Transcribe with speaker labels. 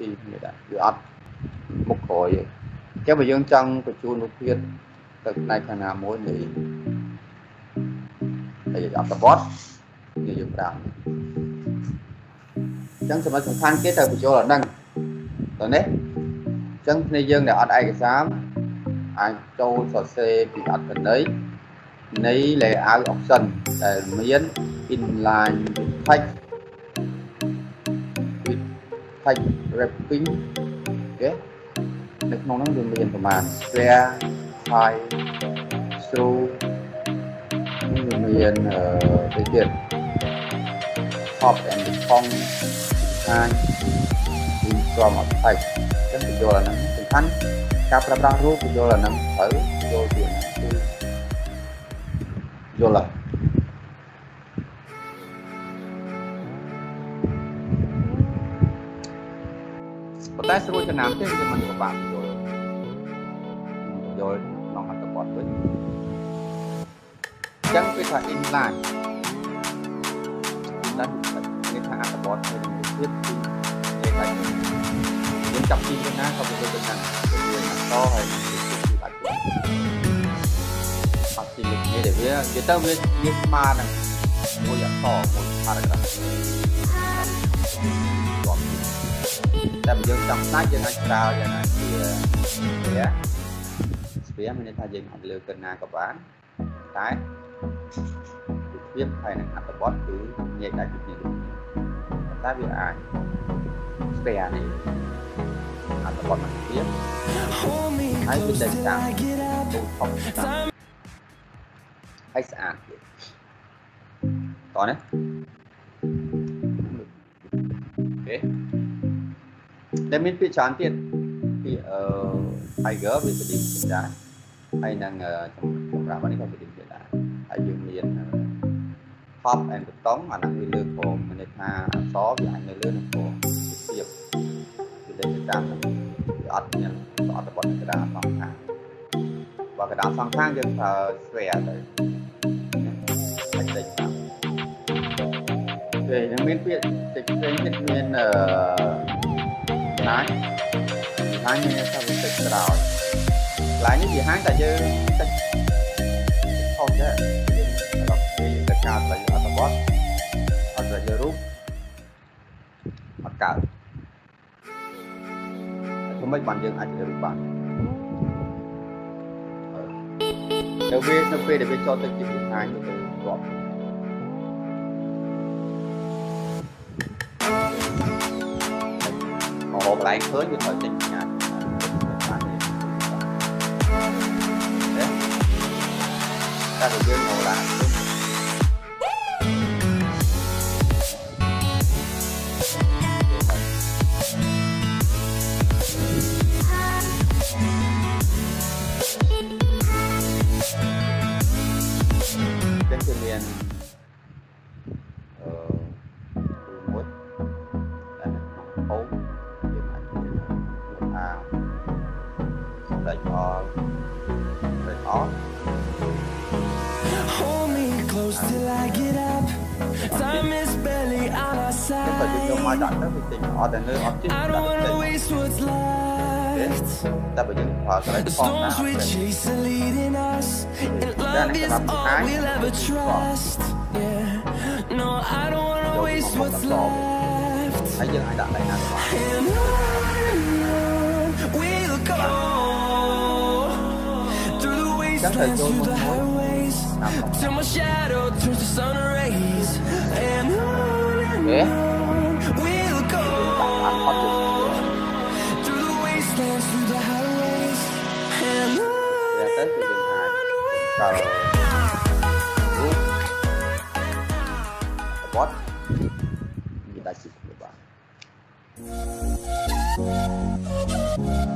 Speaker 1: ពីនេះដែរវាអត់មុខក្រោយទេចឹងបើយើងចង់បញ្ជូនរូបភាពទៅផ្នែកខាងណាមួយនៃអត្ថបទយើងប្រើចឹងចំណុចសំខាន់គេត្រូវបញ្ចូលអាហ្នឹងតើនេះចឹងគ្នាយើងដែលអត់ឯកសារអាចចូលសរសេរពីអត្ថន័យនៃ layout option ដែលមាន inline text wrapping អូខេនៅក្នុងហ្នឹងវាមានប្រមាណ square high through វាមានទៅទៀត top and bottom ខាងពីក្រមអត់ថៃចឹងបញ្ចូលអាហ្នឹងសំខាន់ការប្រើប្រាស់រូបបញ្ចូលអាហ្នឹងត្រូវបញ្ចូលទៀតគឺយល់ហើយប៉ុន្តែស្រួលចំណាំទេវាមិនពិបាកយល់ក្នុងអត្ថបទវិញអញ្ចឹងគេថា inline គេថាអត្ថបទមួយនឹងទៀតពីគេថាយើងចាប់ពីណាក៏ទៅទៅណាវាអក្សរហើយគឺបាត់អត់ទីលិខិតដែលវាទៅវាស្មើនឹងមួយអក្សរមួយ paragraph តែបើយើងចង់ស្ដាយយើងអាចប្រើយ៉ាងណាជាស្ពាមានន័យថាយើងអាចលើកទៅណាក៏បានតែវាហើយនឹងអត្ថបទគឺងាយដាច់ពីគ្នាតែវាអាចស្ពានេះអត្ថបទមួយទៀតហើយវាតែតាមទូខុសហើយស្អាតទៀតតោះណាអូខេដែលមានពាក្យច្រើនទៀតពាក្យtiger វាស្ដីទៀតដែរហើយនឹងសម្រាប់នេះក៏ស្ដីទៀតដែរហើយយើងមាន top and bottom អាហ្នឹងវាលើក្រោមមានន័យថាអក្សរវាអាចនៅលើនឹងក្រោមពីភាពវាទៅតាមវាអត់មានអត្ថបទកណ្ដាលសងខាងបើកណ្ដាលសងខាងយើងប្រើ square ទៅហើយតិចតាមពេលនឹងមានពាក្យតិចផ្សេងទៀតមានណាញមានថាវាតិចក្រោយខ្លាញ់នេះវាហាងតែយើងតិចខុសដែរដល់ពេលទៅការស្ដីអត្ថបទអត់ទៅរូបអត់កើតធ្វើម៉េចបានយើងអាចទៅរូបបានទៅវានៅពេលដែលវាចូលទៅជាហាងទៅរាប់អូកន្លែងឃើញវាត្រូវចេញញ៉ាំតែបើយើងមកឡាចឹងគឺមានមួយដែលក្នុងអូយើងអាចនិយាយថាស្ដេចអល់ស្ដេចអល់
Speaker 2: Till I get up, time is barely on our side. I don't wanna waste what's left. The storms we chase are leading us, and love is all we'll ever trust. Yeah, no, I don't wanna waste what's left. And on we'll go through the wastelands, through the highways. Till my shadow turns to sun rays. And on we'll go through the wastelands, through the highways. And on
Speaker 1: what? Kita sih coba.